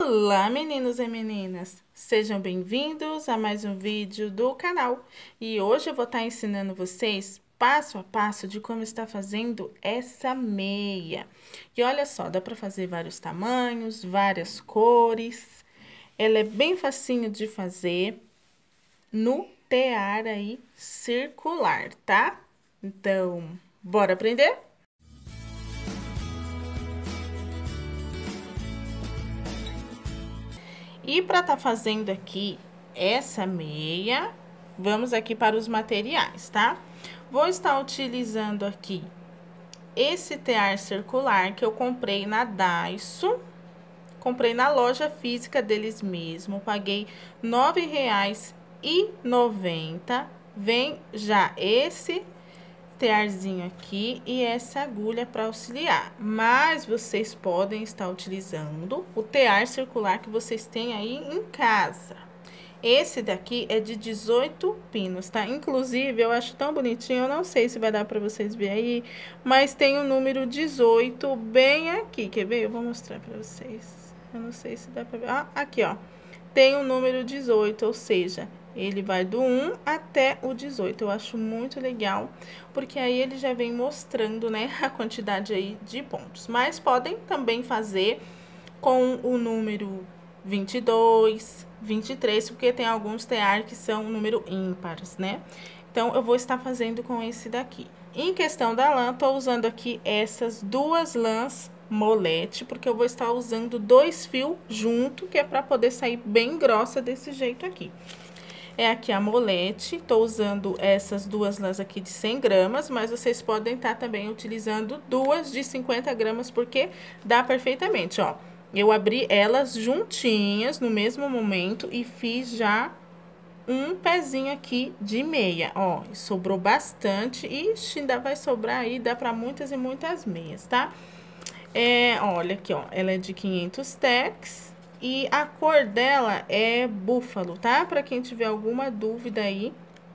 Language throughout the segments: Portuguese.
Olá, meninos e meninas! Sejam bem-vindos a mais um vídeo do canal. E hoje eu vou estar ensinando vocês passo a passo de como está fazendo essa meia. E olha só, dá para fazer vários tamanhos, várias cores. Ela é bem facinho de fazer no tear aí circular, tá? Então, bora aprender? E para estar fazendo aqui essa meia, vamos aqui para os materiais, tá? Vou estar utilizando aqui esse tear circular que eu comprei na Daiso. Comprei na loja física deles mesmo, paguei R$ 9,90. Vem já esse tearzinho aqui e essa agulha para auxiliar. Mas vocês podem estar utilizando o tear circular que vocês têm aí em casa. Esse daqui é de 18 pinos, tá? Inclusive, eu acho tão bonitinho, eu não sei se vai dar para vocês verem aí, mas tem o número 18 bem aqui. Quer ver? Eu vou mostrar para vocês. Eu não sei se dá para ver. Ah, aqui, ó. Tem o número 18, ou seja, ele vai do 1 até o 18. Eu acho muito legal, porque aí ele já vem mostrando, né, a quantidade aí de pontos. Mas podem também fazer com o número 22, 23, porque tem alguns tear que são número ímpares, né? Então, eu vou estar fazendo com esse daqui. Em questão da lã, tô usando aqui essas duas lãs molete, porque eu vou estar usando 2 fios junto, que é para poder sair bem grossa desse jeito aqui. É aqui a molete, tô usando essas duas lãs aqui de 100 gramas, mas vocês podem estar também utilizando duas de 50 gramas, porque dá perfeitamente, ó. Eu abri elas juntinhas no mesmo momento e fiz já um pezinho aqui de meia, ó. Sobrou bastante, ixi, ainda vai sobrar aí, dá pra muitas e muitas meias, tá? Olha aqui, ó, ela é de 500 tex e a cor dela é búfalo, tá? Pra quem tiver alguma dúvida aí,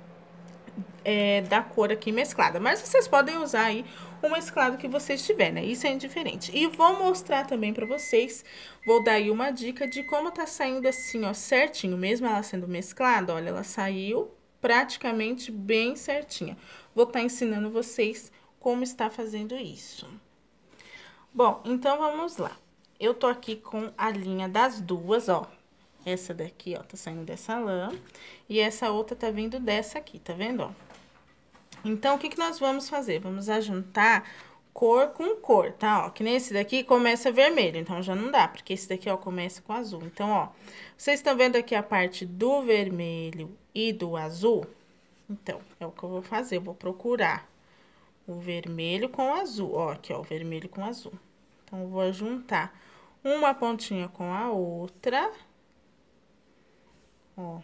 da cor aqui mesclada. Mas vocês podem usar aí o mesclado que vocês tiverem, né? Isso é indiferente. E vou mostrar também pra vocês, vou dar aí uma dica de como tá saindo assim, ó, certinho. Mesmo ela sendo mesclada, olha, ela saiu praticamente bem certinha. Vou estar ensinando vocês como está fazendo isso. Bom, então vamos lá. Eu tô aqui com a linha das duas, ó. Essa daqui, ó, tá saindo dessa lã. E essa outra tá vindo dessa aqui, tá vendo, ó? Então, o que que nós vamos fazer? Vamos ajuntar cor com cor, tá? Ó, que nesse daqui começa vermelho, então já não dá, porque esse daqui, ó, começa com azul. Então, ó, vocês estão vendo aqui a parte do vermelho e do azul? Então, é o que eu vou fazer, eu vou procurar o vermelho com o azul, ó, aqui, ó, o vermelho com o azul. Então, eu vou juntar uma pontinha com a outra, ó.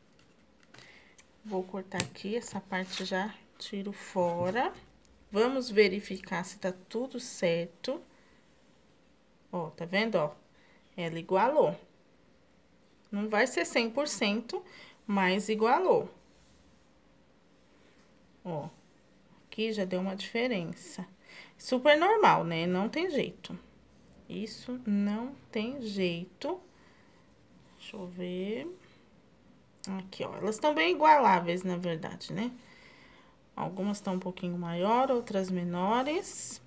Vou cortar aqui, essa parte já tiro fora. Vamos verificar se tá tudo certo. Ó, tá vendo, ó? Ela igualou. Não vai ser 100%, mas igualou. Ó, aqui já deu uma diferença. Super normal, né? Não tem jeito. Isso não tem jeito. Deixa eu ver. Aqui, ó. Elas estão bem igualáveis, na verdade, né? Algumas estão um pouquinho maior, outras menores.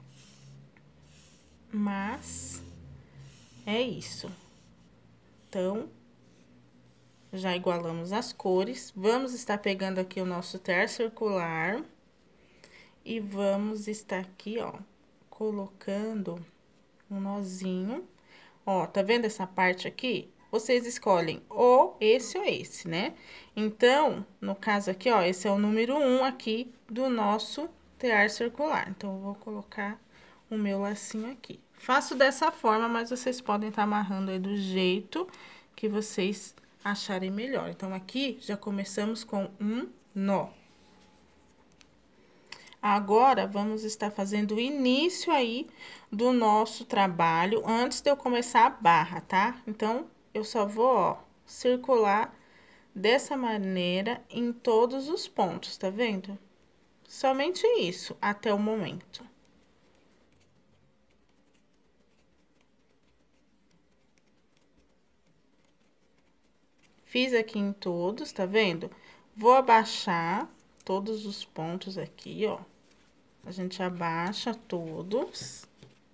Mas é isso. Então, já igualamos as cores. Vamos estar pegando aqui o nosso tear circular. E vamos estar aqui, ó, colocando um nozinho. Ó, tá vendo essa parte aqui? Vocês escolhem ou esse, né? Então, no caso aqui, ó, esse é o número 1 aqui do nosso tear circular. Então, eu vou colocar o meu lacinho aqui. Faço dessa forma, mas vocês podem estar amarrando aí do jeito que vocês acharem melhor. Então, aqui já começamos com um nó. Agora, vamos estar fazendo o início aí do nosso trabalho antes de eu começar a barra, tá? Então, eu só vou, ó, circular dessa maneira em todos os pontos, tá vendo? Somente isso, até o momento. Fiz aqui em todos, tá vendo? Vou abaixar todos os pontos aqui, ó. A gente abaixa todos.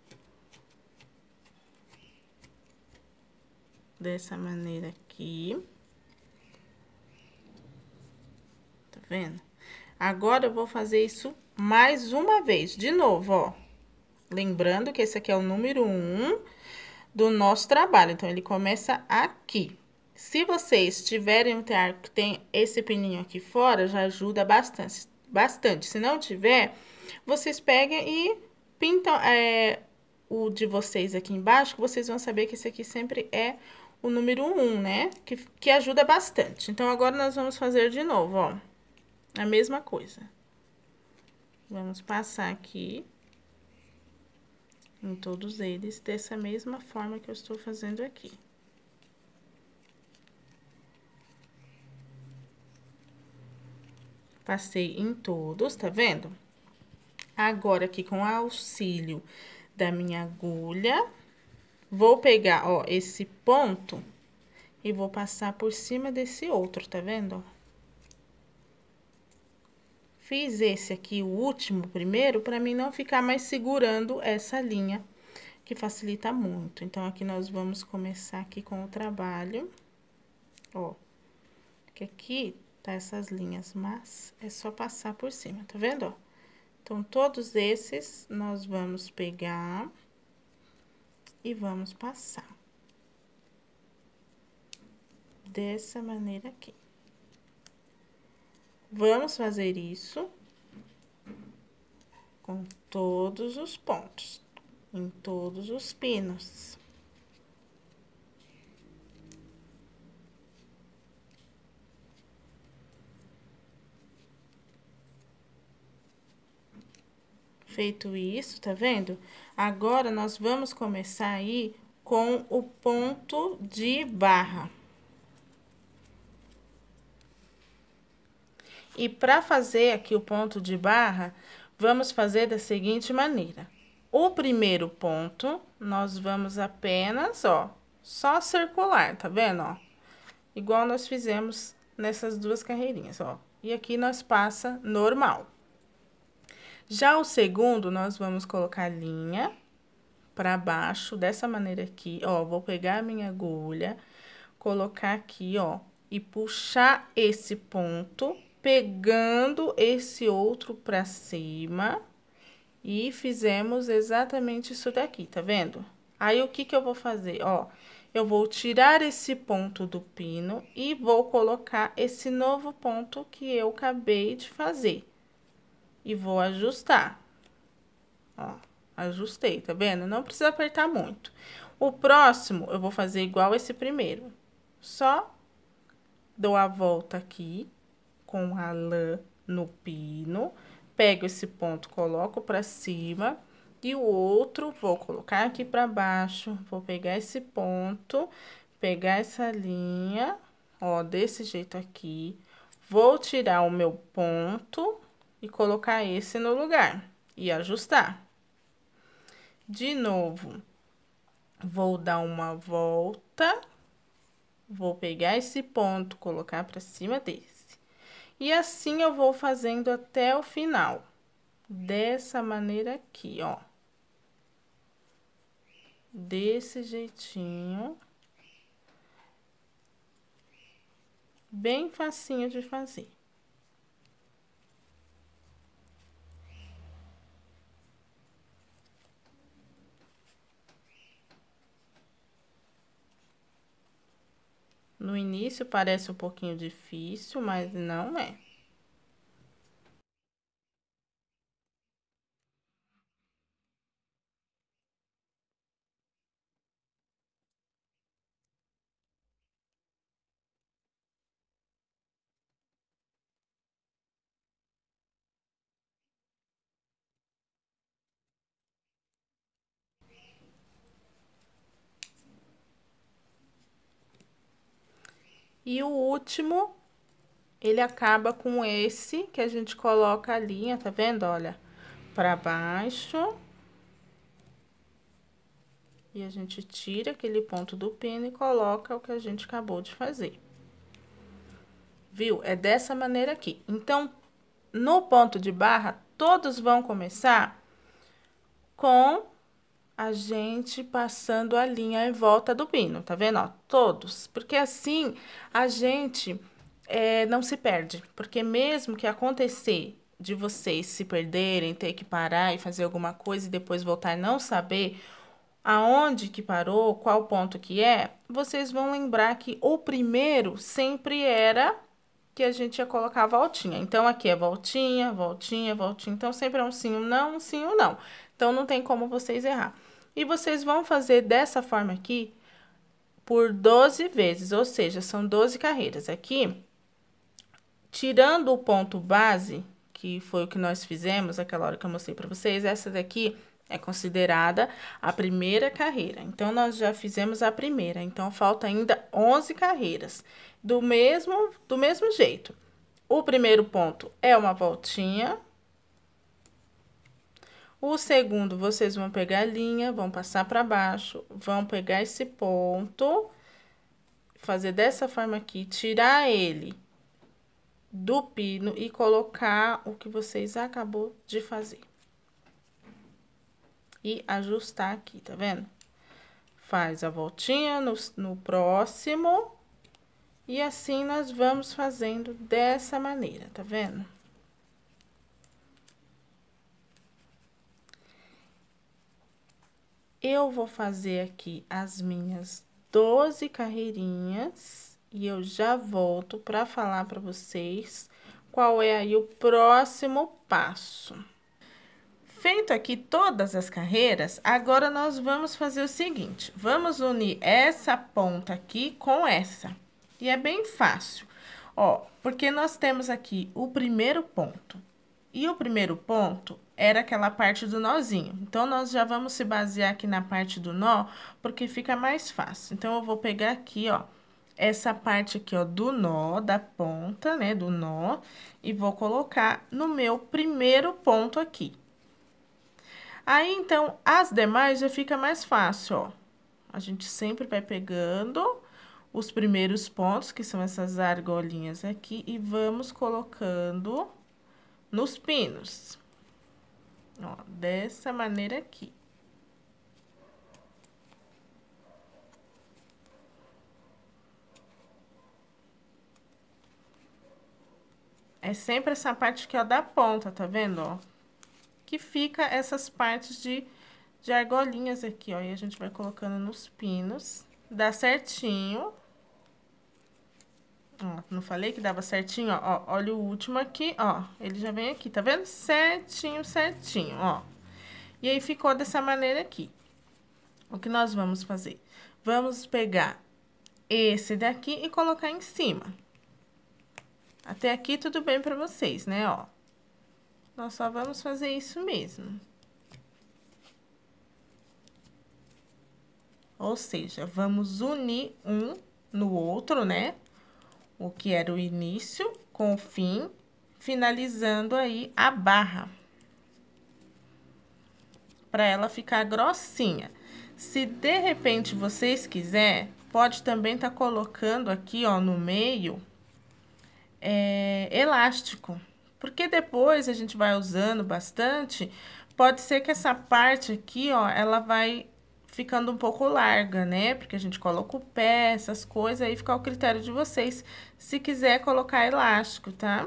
Dessa maneira aqui. Tá vendo? Agora, eu vou fazer isso mais uma vez, de novo, ó. Lembrando que esse aqui é o número 1 do nosso trabalho. Então, ele começa aqui. Se vocês tiverem um tear que tem esse pininho aqui fora, já ajuda bastante. Bastante. Se não tiver, vocês pegam e pintam o de vocês aqui embaixo, que vocês vão saber que esse aqui sempre é o número 1, né? Que ajuda bastante. Então, agora nós vamos fazer de novo, ó. A mesma coisa. Vamos passar aqui em todos eles dessa mesma forma que eu estou fazendo aqui. Passei em todos, tá vendo? Agora, aqui com o auxílio da minha agulha, vou pegar, ó, esse ponto e vou passar por cima desse outro, tá vendo? Fiz esse aqui, o último primeiro, pra mim não ficar mais segurando essa linha, que facilita muito. Então, aqui nós vamos começar aqui com o trabalho, ó. Que aqui tá essas linhas, mas é só passar por cima, tá vendo, ó? Então, todos esses nós vamos pegar e vamos passar. Dessa maneira aqui. Vamos fazer isso com todos os pontos, em todos os pinos. Feito isso, tá vendo? Agora, nós vamos começar aí com o ponto de barra. E para fazer aqui o ponto de barra, vamos fazer da seguinte maneira. O primeiro ponto, nós vamos apenas, ó, só circular, tá vendo, ó? Igual nós fizemos nessas duas carreirinhas, ó. E aqui nós passa normal. Já o segundo, nós vamos colocar linha para baixo, dessa maneira aqui, ó. Vou pegar a minha agulha, colocar aqui, ó, e puxar esse ponto, pegando esse outro pra cima. E fizemos exatamente isso daqui, tá vendo? Aí, o que que eu vou fazer? Ó, eu vou tirar esse ponto do pino e vou colocar esse novo ponto que eu acabei de fazer. E vou ajustar. Ó, ajustei, tá vendo? Não precisa apertar muito. O próximo, eu vou fazer igual esse primeiro. Só dou a volta aqui com a lã no pino, pego esse ponto, coloco pra cima e o outro vou colocar aqui pra baixo, vou pegar esse ponto, pegar essa linha, ó, desse jeito aqui, vou tirar o meu ponto e colocar esse no lugar e ajustar. De novo, vou dar uma volta, vou pegar esse ponto, colocar pra cima desse. E assim eu vou fazendo até o final. Dessa maneira aqui, ó. Desse jeitinho. Bem facinho de fazer. No início parece um pouquinho difícil, mas não é. E o último, ele acaba com esse que a gente coloca a linha, tá vendo? Olha, pra baixo. E a gente tira aquele ponto do pino e coloca o que a gente acabou de fazer. viu? É dessa maneira aqui. Então, no ponto de barra, todos vão começar com a gente passando a linha em volta do pino, tá vendo? Ó, todos. Porque assim a gente não se perde. Porque mesmo que acontecer de vocês se perderem, ter que parar e fazer alguma coisa e depois voltar e não saber aonde que parou, qual ponto que é, vocês vão lembrar que o primeiro sempre era que a gente ia colocar a voltinha. Então, aqui é voltinha, voltinha, voltinha. Então, sempre é um sim, um não, um sim, um não. Então, não tem como vocês errar. E vocês vão fazer dessa forma aqui por 12 vezes, ou seja, são 12 carreiras. Aqui, tirando o ponto base, que foi o que nós fizemos, aquela hora que eu mostrei para vocês, essa daqui é considerada a primeira carreira. Então, nós já fizemos a primeira. Então, falta ainda 11 carreiras. Do mesmo jeito. O primeiro ponto é uma voltinha. O segundo, vocês vão pegar a linha, vão passar para baixo, vão pegar esse ponto, fazer dessa forma aqui, tirar ele do pino e colocar o que vocês acabou de fazer. E ajustar aqui, tá vendo? Faz a voltinha no próximo. E assim nós vamos fazendo dessa maneira, tá vendo? Eu vou fazer aqui as minhas 12 carreirinhas e eu já volto para falar para vocês qual é aí o próximo passo. Feito aqui todas as carreiras, agora nós vamos fazer o seguinte, vamos unir essa ponta aqui com essa. E é bem fácil, ó, porque nós temos aqui o primeiro ponto. E o primeiro ponto era aquela parte do nozinho. Então, nós já vamos se basear aqui na parte do nó, porque fica mais fácil. Então, eu vou pegar aqui, ó, essa parte aqui, ó, do nó, da ponta, né, do nó, e vou colocar no meu primeiro ponto aqui. Aí, então, as demais já fica mais fácil, ó. A gente sempre vai pegando os primeiros pontos, que são essas argolinhas aqui, e vamos colocando nos pinos. Ó, dessa maneira aqui. É sempre essa parte aqui, ó, da ponta, tá vendo, ó? Que fica essas partes de argolinhas aqui, ó. E a gente vai colocando nos pinos. Dá certinho. Ó, não falei que dava certinho, ó? Olha o último aqui, ó. Ele já vem aqui, tá vendo? Certinho, certinho, ó. E aí, ficou dessa maneira aqui. O que nós vamos fazer? Vamos pegar esse daqui e colocar em cima. Até aqui, tudo bem pra vocês, né, ó? Nós só vamos fazer isso mesmo. Ou seja, vamos unir um no outro, né? O que era o início com o fim, finalizando aí a barra. Para ela ficar grossinha. Se de repente vocês quiserem, pode também tá colocando aqui, ó, no meio, elástico. Porque depois a gente vai usando bastante, pode ser que essa parte aqui, ó, ela vai ficando um pouco larga, né? Porque a gente coloca o pé, essas coisas, aí fica ao critério de vocês, se quiser colocar elástico, tá?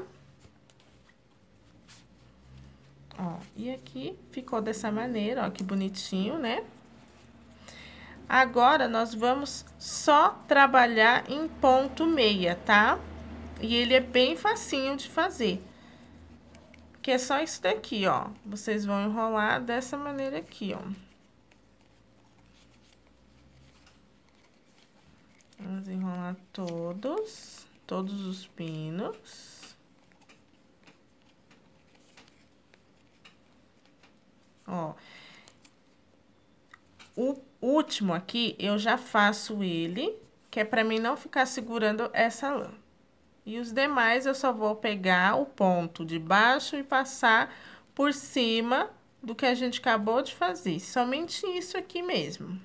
Ó, e aqui ficou dessa maneira, ó, que bonitinho, né? Agora, nós vamos só trabalhar em ponto meia, tá? E ele é bem facinho de fazer. Que é só isso daqui, ó. Vocês vão enrolar dessa maneira aqui, ó. Vamos enrolar todos os pinos. Ó. O último aqui, eu já faço ele, que é pra mim não ficar segurando essa lã. E os demais, eu só vou pegar o ponto de baixo e passar por cima do que a gente acabou de fazer. Somente isso aqui mesmo.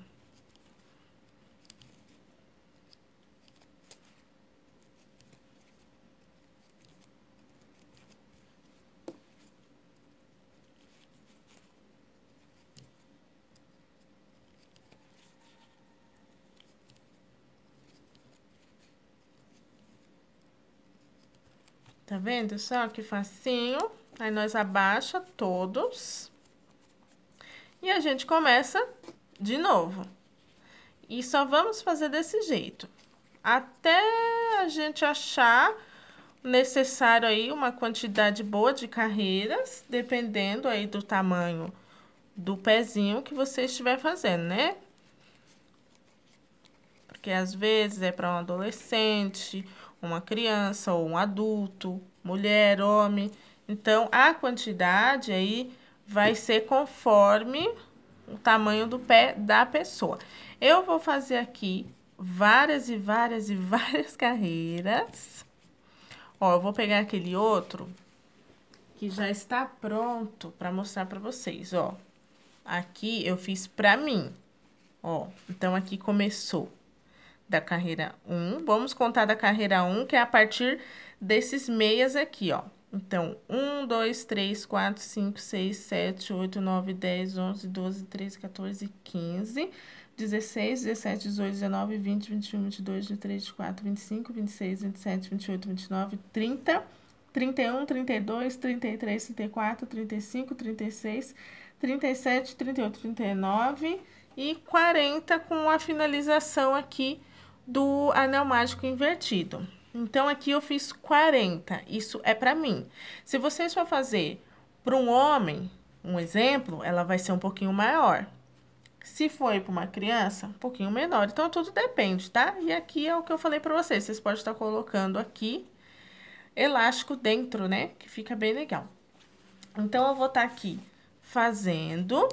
Tá vendo só que facinho? Aí, nós abaixa todos. E a gente começa de novo. E só vamos fazer desse jeito. Até a gente achar necessário aí uma quantidade boa de carreiras, dependendo aí do tamanho do pezinho que você estiver fazendo, né? Porque às vezes é para um adolescente, uma criança ou um adulto, mulher, homem. Então, a quantidade aí vai ser conforme o tamanho do pé da pessoa. Eu vou fazer aqui várias e várias e várias carreiras. Ó, eu vou pegar aquele outro que já está pronto para mostrar para vocês, ó. Aqui eu fiz para mim, ó. Então, aqui começou da carreira 1. Vamos contar da carreira 1, que é a partir desses meias aqui, ó. Então, 1, 2, 3, 4, 5, 6, 7, 8, 9, 10, 11, 12, 13, 14, 15, 16, 17, 18, 19, 20, 21, 22, 23, 24, 25, 26, 27, 28, 29, 30, 31, 32, 33, 34, 35, 36, 37, 38, 39 e 40 com a finalização aqui do anel mágico invertido. Então, aqui eu fiz 40. Isso é para mim. Se vocês for fazer para um homem, um exemplo, ela vai ser um pouquinho maior. Se for para uma criança, um pouquinho menor. Então, tudo depende, tá? E aqui é o que eu falei para vocês. Vocês podem estar colocando aqui elástico dentro, né? Que fica bem legal. Então, eu vou estar aqui fazendo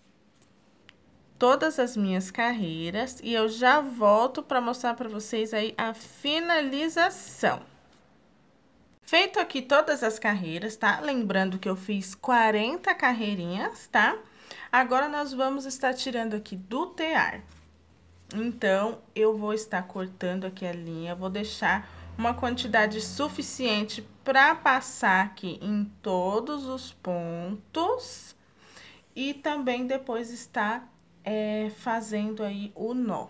todas as minhas carreiras e eu já volto para mostrar para vocês aí a finalização. Feito aqui todas as carreiras, tá? Lembrando que eu fiz 40 carreirinhas, tá? Agora, nós vamos estar tirando aqui do tear. Então, eu vou estar cortando aqui a linha, vou deixar uma quantidade suficiente para passar aqui em todos os pontos e também depois estar fazendo aí o nó.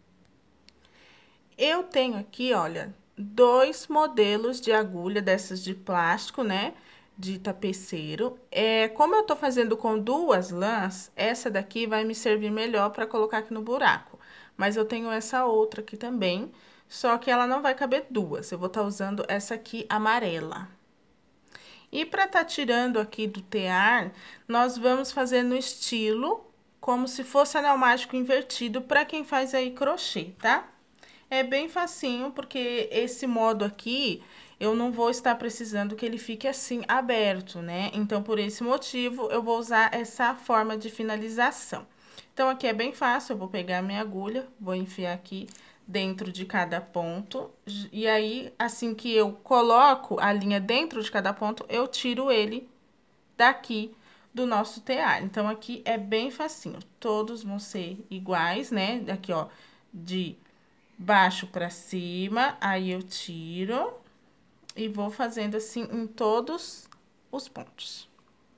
Eu tenho aqui, olha, 2 modelos de agulha dessas de plástico, né? De tapeceiro. Como eu tô fazendo com 2 lãs, essa daqui vai me servir melhor para colocar aqui no buraco. Mas eu tenho essa outra aqui também, só que ela não vai caber 2. Eu vou estar usando essa aqui amarela. E para estar tirando aqui do tear, nós vamos fazer no estilo como se fosse anel mágico invertido para quem faz aí crochê, tá? É bem facinho, porque esse modo aqui, eu não vou estar precisando que ele fique assim, aberto, né? Então, por esse motivo, eu vou usar essa forma de finalização. Então, aqui é bem fácil, eu vou pegar a minha agulha, vou enfiar aqui dentro de cada ponto. E aí, assim que eu coloco a linha dentro de cada ponto, eu tiro ele daqui do nosso tear. Então, aqui é bem facinho. Todos vão ser iguais, né? Aqui, ó, de baixo para cima, aí eu tiro e vou fazendo assim em todos os pontos.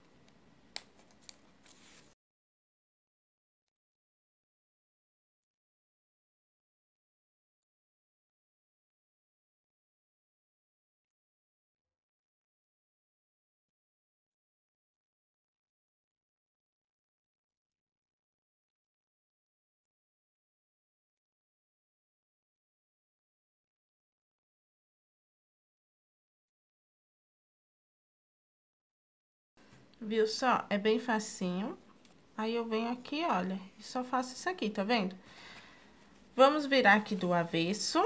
Viu só? É bem facinho. Aí eu venho aqui, olha, e só faço isso aqui, tá vendo? Vamos virar aqui do avesso.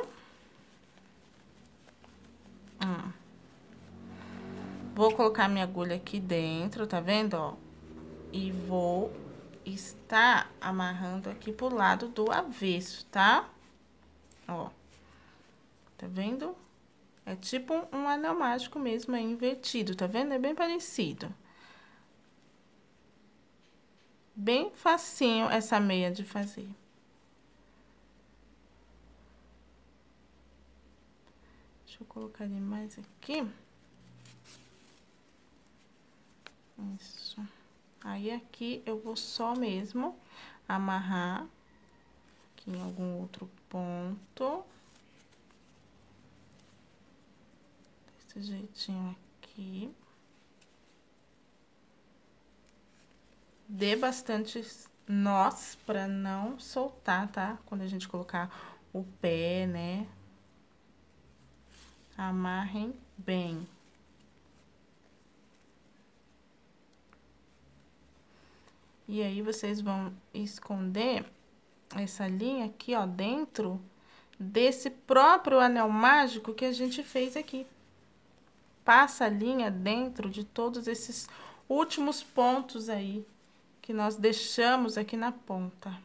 Vou colocar minha agulha aqui dentro, tá vendo, ó? E vou estar amarrando aqui pro lado do avesso, tá? Ó. Tá vendo? É tipo um anel mágico mesmo, é invertido, tá vendo? É bem parecido. Bem facinho essa meia de fazer. Deixa eu colocar ele mais aqui. Isso. Aí, aqui, eu vou só mesmo amarrar aqui em algum outro ponto. Desse jeitinho aqui. Dê bastante nós pra não soltar, tá? Quando a gente colocar o pé, né? Amarrem bem. E aí, vocês vão esconder essa linha aqui, ó, dentro desse próprio anel mágico que a gente fez aqui. Passa a linha dentro de todos esses últimos pontos aí que nós deixamos aqui na ponta.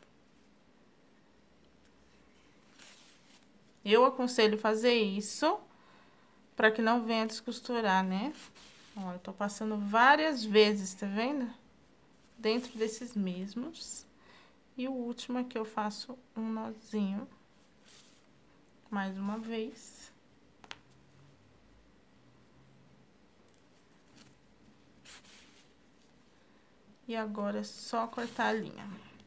Eu aconselho fazer isso para que não venha descosturar, né? Ó, eu tô passando várias vezes, tá vendo? Dentro desses mesmos. E o último aqui eu faço um nozinho. Mais uma vez. E agora é só cortar a linha.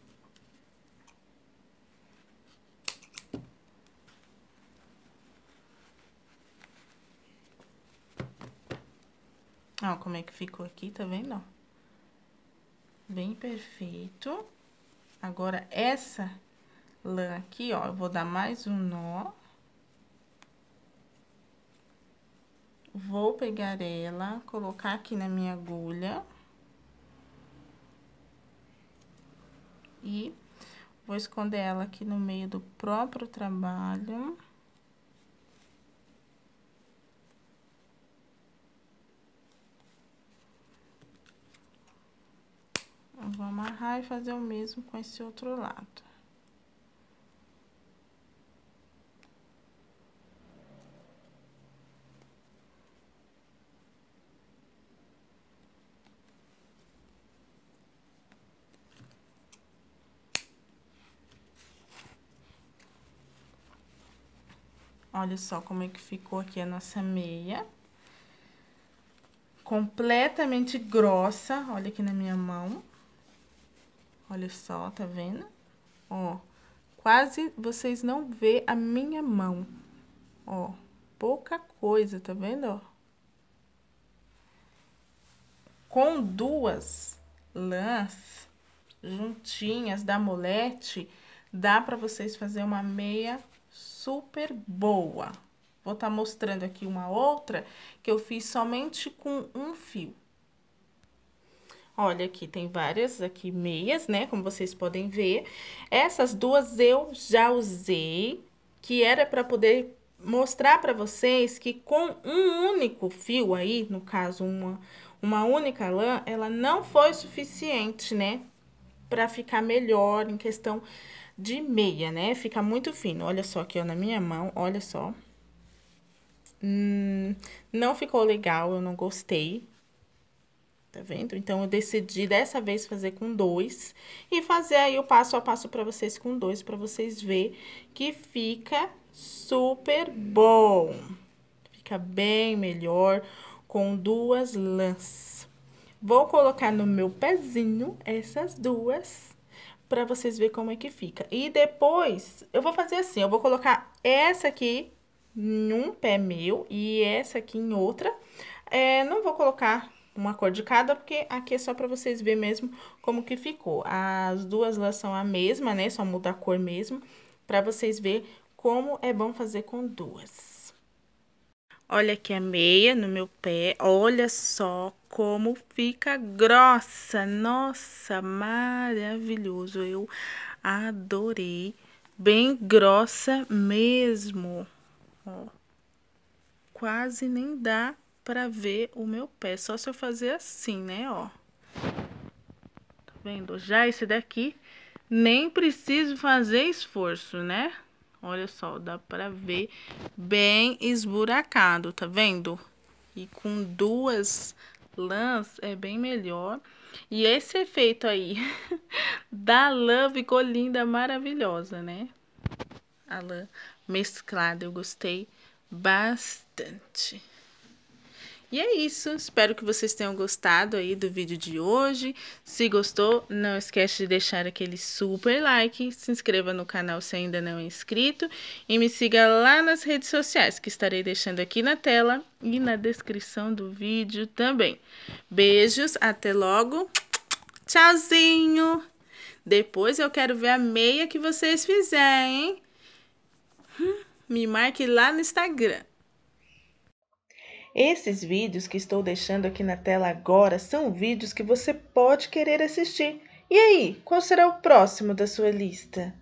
Ó, como é que ficou aqui, tá vendo, ó? Bem perfeito. Agora, essa lã aqui, ó, eu vou dar mais um nó. Vou pegar ela, colocar aqui na minha agulha. E vou esconder ela aqui no meio do próprio trabalho. Vou amarrar e fazer o mesmo com esse outro lado. Olha só como é que ficou aqui a nossa meia. Completamente grossa, olha aqui na minha mão. Olha só, tá vendo? Ó, quase vocês não vê a minha mão. Ó, pouca coisa, tá vendo, ó? Com duas lãs juntinhas da Molete, dá pra vocês fazer uma meia super boa. Vou estar mostrando aqui uma outra que eu fiz somente com um fio. Olha, aqui tem várias aqui meias, né? Como vocês podem ver. Essas duas eu já usei, que era para poder mostrar para vocês que com um único fio aí, no caso, uma única lã, ela não foi suficiente, né? Pra ficar melhor em questão de meia, né? Fica muito fino. Olha só aqui, ó, na minha mão, olha só. Não ficou legal, eu não gostei. Tá vendo? Então, eu decidi dessa vez fazer com dois e fazer aí o passo a passo pra vocês com dois, pra vocês verem que fica super bom. Fica bem melhor com duas lãs. Vou colocar no meu pezinho essas duas pra vocês verem como é que fica. E depois, eu vou fazer assim, eu vou colocar essa aqui em um pé meu e essa aqui em outra. Não vou colocar uma cor de cada, porque aqui é só pra vocês verem mesmo como que ficou. As duas lãs são a mesma, né? Só muda a cor mesmo, pra vocês verem como é bom fazer com duas. Olha aqui a meia no meu pé, olha só como fica grossa. Nossa, maravilhoso, eu adorei. Bem grossa mesmo, ó. Quase nem dá pra ver o meu pé, só se eu fazer assim, né, ó. Tá vendo? Já esse daqui, nem preciso fazer esforço, né? Olha só, dá pra ver bem esburacado, tá vendo? E com duas lãs é bem melhor. E esse efeito aí da lã ficou linda, maravilhosa, né? A lã mesclada, eu gostei bastante. E é isso, espero que vocês tenham gostado aí do vídeo de hoje. Se gostou, não esquece de deixar aquele super like, se inscreva no canal se ainda não é inscrito e me siga lá nas redes sociais, que estarei deixando aqui na tela e na descrição do vídeo também. Beijos, até logo, tchauzinho! Depois eu quero ver a meia que vocês fizerem, hein? Me marque lá no Instagram. Esses vídeos que estou deixando aqui na tela agora são vídeos que você pode querer assistir. E aí, qual será o próximo da sua lista?